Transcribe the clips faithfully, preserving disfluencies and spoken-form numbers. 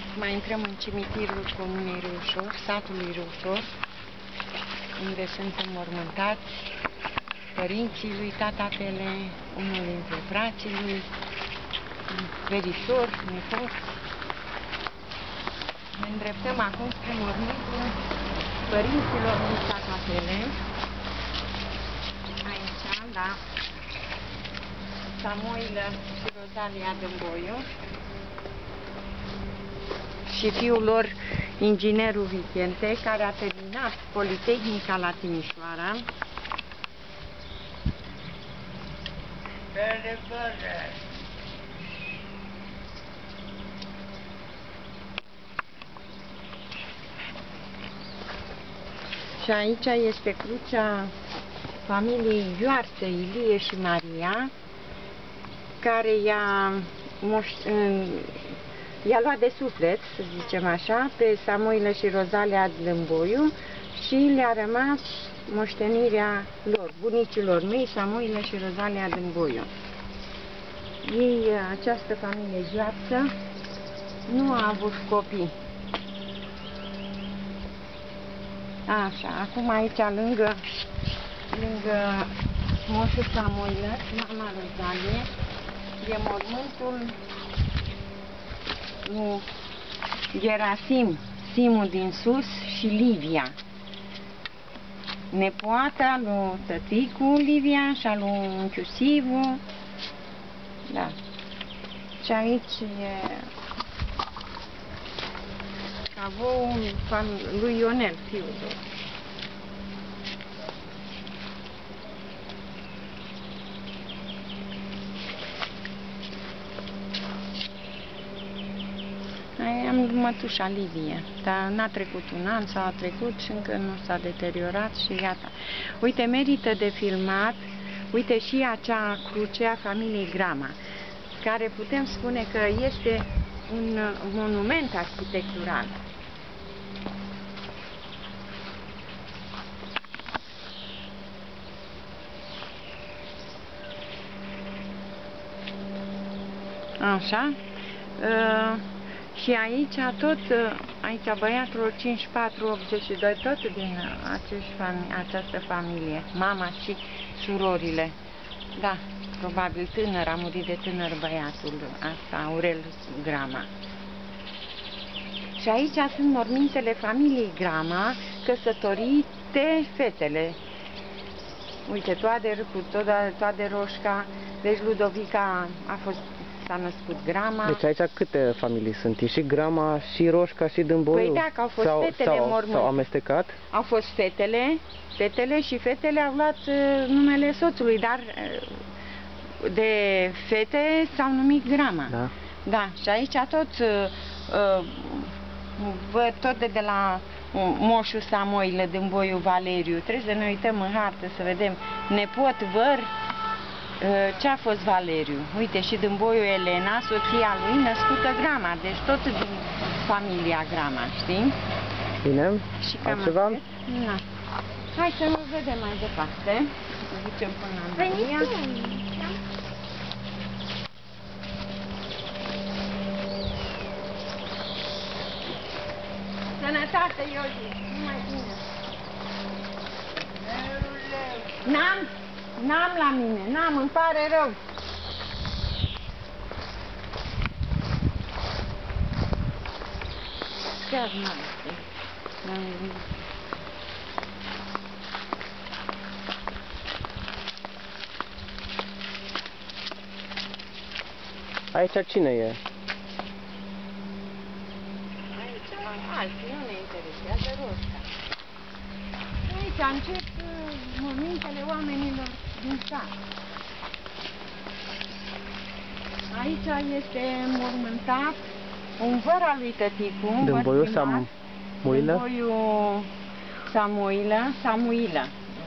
Mai intrăm în cimitirul comunei Râușor, satului Râușor, unde sunt înmormântați părinții lui Tatatele, unul dintre frații lui, verișori, nepoți. Ne îndreptăm acum spre mormântul părinților lui Tatatele, aici, la Samoilă și Rozalia Dâmboiu, și fiul lor, inginerul Vicente, care a terminat Politehnica la Timișoara. Și aici este crucea familiei Ioarță, Ilie și Maria, care i-a i-a luat de suflet, să zicem așa, pe Samoilă și Rozalia Dâmboiu și le-a rămas moștenirea lor, bunicilor mei, Samoilă și Rozalia Dâmboiu. Ei, această familie Ioarță, nu a avut copii. Așa, acum aici, lângă, lângă moșul Samoilă, mama Rozalie, e mormântul lui Gerasim, Simu din Sus și Livia, nepoata lui tăticu Livia și a lui unchiul Sivu. Da. Și aici e avou lui Ionel, fiul lor. Am mătușa Livie, dar n-a trecut un an, s-a trecut și încă nu s-a deteriorat și iată. Uite, merită de filmat, uite și acea cruce a familiei Grama, care putem spune că este un monument arhitectural. Așa. Uh, Și aici tot, aici băiatul cincizeci și patru optzeci și doi, tot din acești fami această familie, mama și surorile. Da, probabil tânăr, a murit de tânăr băiatul, asta, Aurel Grama. Și aici sunt mormintele familiei Grama, căsătorite fetele. Uite, Toader cu Toader Roșca, deci Ludovica a fost... s-a născut Grama. Deci aici câte familii sunt? E și Grama, și Roșca, și Dâmboiu? Păi da, că au fost sau, fetele sau, mormânt. S-au amestecat? Au fost fetele, fetele și fetele au luat uh, numele soțului, dar uh, de fete s-au numit Grama. Da. Da, și aici tot uh, văd tot de, de la uh, moșul Samoilă, Dâmboiu, Valeriu. Trebuie să ne uităm în hartă să vedem nepot, văr. Ce a fost Valeriu? Uite, și Dâmboiu Elena, soția lui, născută Grama, deci tot din familia Grama, știi? Bine, și cam altceva? Na. Hai să nu vedem mai departe. Să ducem până la Maria. Sănătate, Ioli, numai bine. N-am? N-am la mine, n-am, îmi pare rău. Chiar n-am. Aici cine e? Aici alții, nu ne interesează Roșca. Aici încep mormintele oamenilor din sat. Aici este mormântat un văr al lui tăticu, Dâmboiu Samoilă? Dâmboiu Samoilă, Samuilă.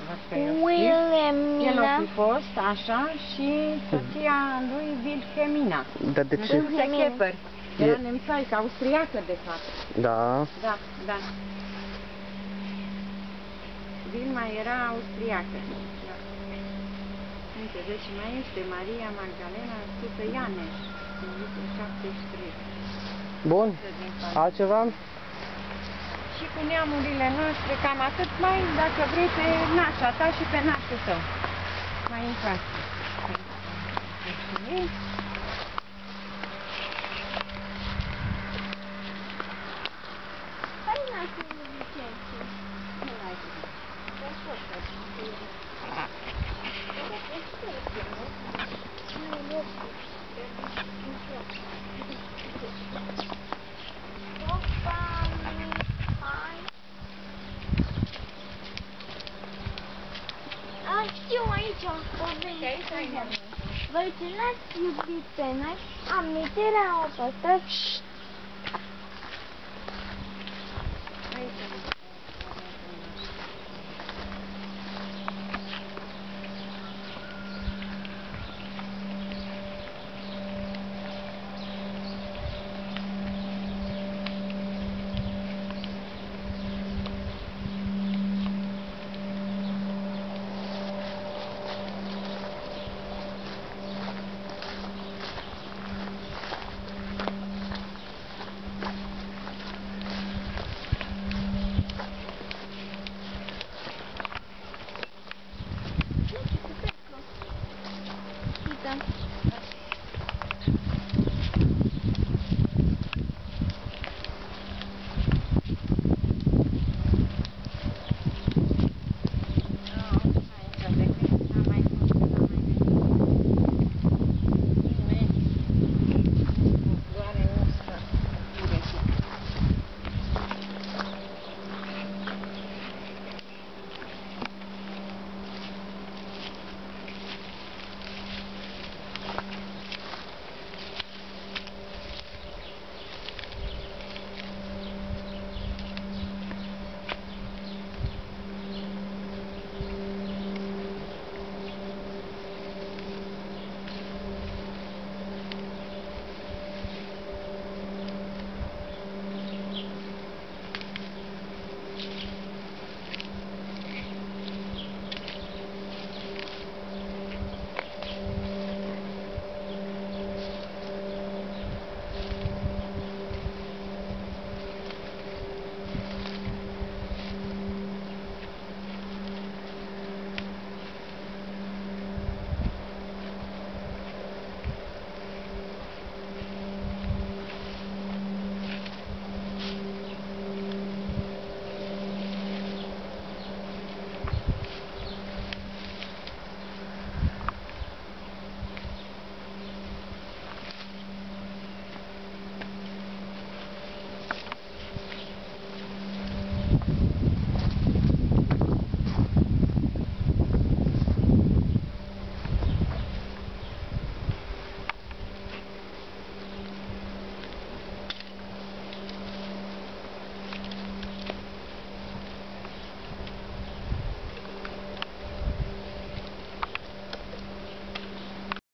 El a fi fost, așa, și soția lui Wilhelmina. Dar de ce? Wilhelmina. Era nemțaică, austriacă de fapt. Da. Da, da. Vilma era austriacă. Da. Uite, deci mai este Maria Magdalena, născută Ianeș, în șaptezeci și trei. Bun. din familie. Altceva? Și cu neamurile noastre, cam atât, mai dacă vrei pe nașa ta și pe nașul tău. Mai intrați. Hai nașul lui Vicențiu. A, știu aici, o venit. Voi ce n-ați iubit pe noi, amintirea o păstrați.